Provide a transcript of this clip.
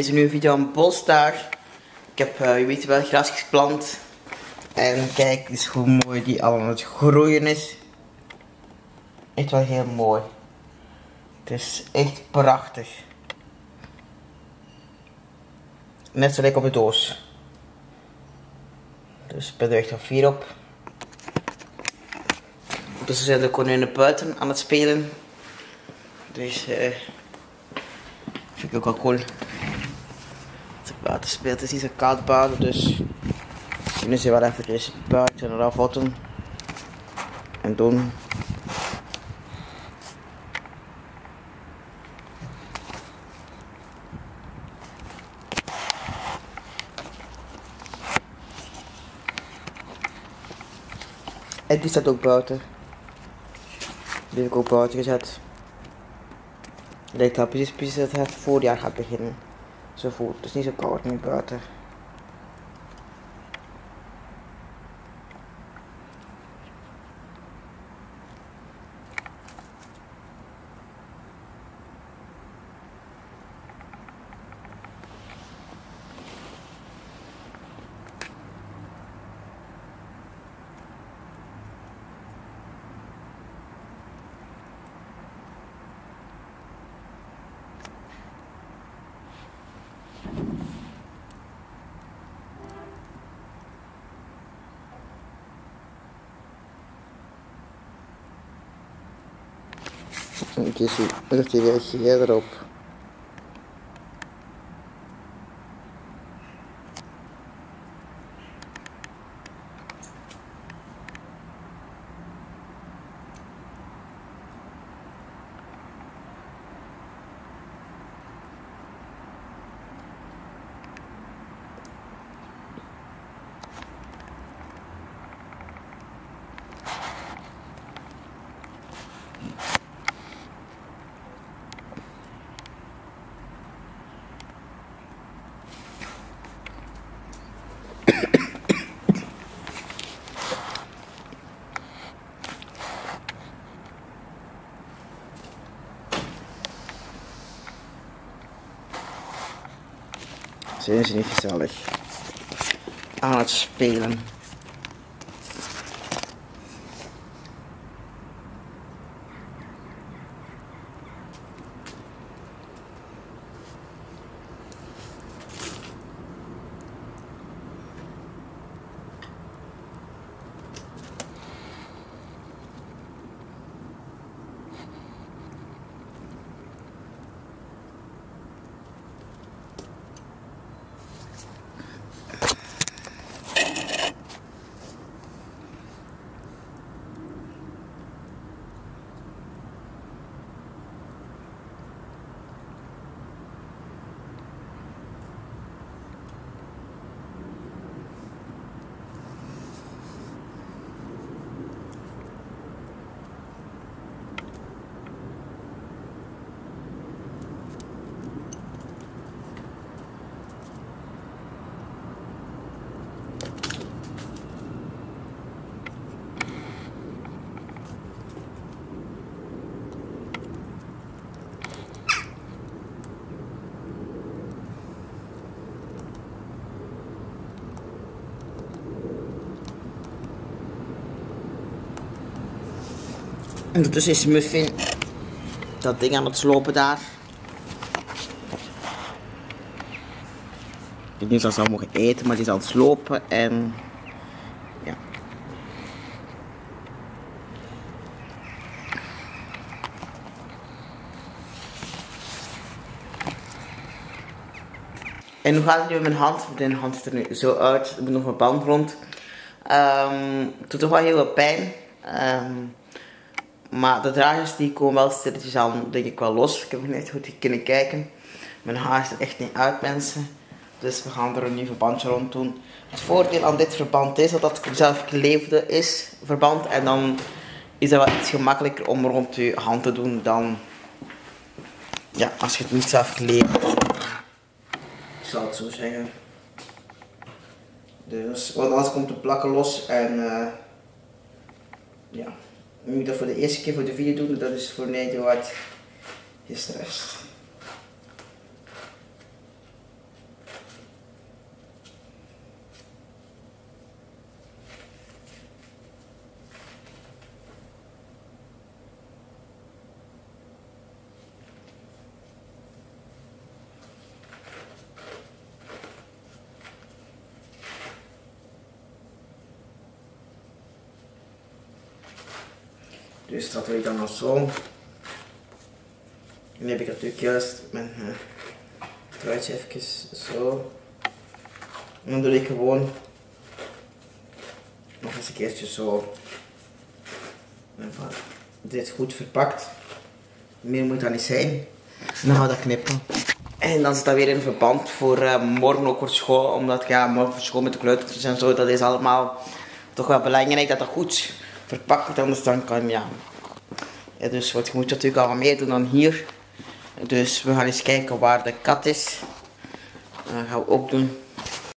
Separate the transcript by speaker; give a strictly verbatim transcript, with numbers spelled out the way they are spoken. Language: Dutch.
Speaker 1: Deze nieuwe video aan Polestar. Ik heb, uh, je weet wel, gras geplant. En kijk eens hoe mooi die al aan het groeien is. Echt wel heel mooi. Het is echt prachtig. Net zo lekker op de doos. Dus ik ben er echt al fier op. Dus zijn de konijnen buiten aan het spelen. Dus uh, vind ik ook wel cool. Als ik buiten speel, het is niet zo koud buiten, dus kunnen ze wel even buiten eraf hotten en doen. En die staat ook buiten. Die heb ik ook buiten gezet. Het lijkt al precies, precies dat het voorjaar gaat beginnen. Zo voelt het is niet zo koud nu buiten. En je ziet dat die reageert erop. Zijn ze niet gezellig aan het spelen? En ondertussen is Muffin dat ding aan het slopen daar. Ik weet niet of ze al mogen eten, maar die is aan het slopen en ja. En hoe gaat het nu met mijn hand? Mijn hand ziet er nu zo uit. Er moet nog een band rond. Um, het doet toch wel heel veel pijn. Um, Maar de dragers die komen wel stilletjes aan, denk ik wel los. Ik heb nog niet goed kunnen kijken. Mijn haar ziet er echt niet uit, mensen. Dus we gaan er een nieuw verbandje rond doen. Het voordeel aan dit verband is dat het zelf gekleefde is, verband. En dan is dat wel iets gemakkelijker om rond je hand te doen dan ja, als je het niet zelf kleeft. Ik zal het zo zeggen. Dus, want anders komt de plakken los en uh, ja. Nu moet ik dat voor de eerste keer voor de video doen, dat is voor mij wat gestrest. Dus dat doe ik dan nog zo. En dan heb ik natuurlijk juist mijn uh, truitje even zo. En dan doe ik gewoon nog eens een keertje zo. En voilà. Dit is goed verpakt. Meer moet dat niet zijn. En dan gaan we dat knippen. En dan zit dat weer in verband voor uh, morgen ook voor school. Omdat ja, morgen voor school met de kleutertjes en zo, dat is allemaal toch wel belangrijk dat dat goed verpakt wordt. Anders dan kan ja. Ja, dus wat je moet natuurlijk al wat meer doen dan hier. Dus we gaan eens kijken waar de kat is. Dat gaan we ook doen.